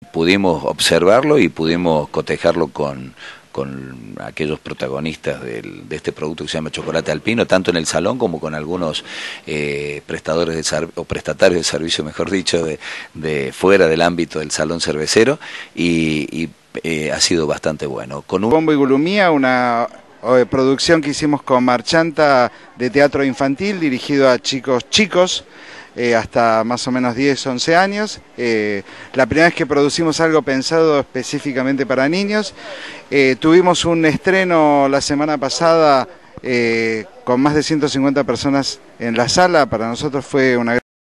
pudimos observarlo y pudimos cotejarlo con aquellos protagonistas de este producto que se llama chocolate alpino, tanto en el salón como con algunos prestadores o prestatarios de servicio, mejor dicho, de fuera del ámbito del salón cervecero, y ha sido bastante bueno. Con un Bombo y Gulumía, una producción que hicimos con Marchanta de teatro infantil dirigido a chicos, hasta más o menos 10, 11 años. La primera vez que producimos algo pensado específicamente para niños. Tuvimos un estreno la semana pasada con más de 150 personas en la sala. Para nosotros fue una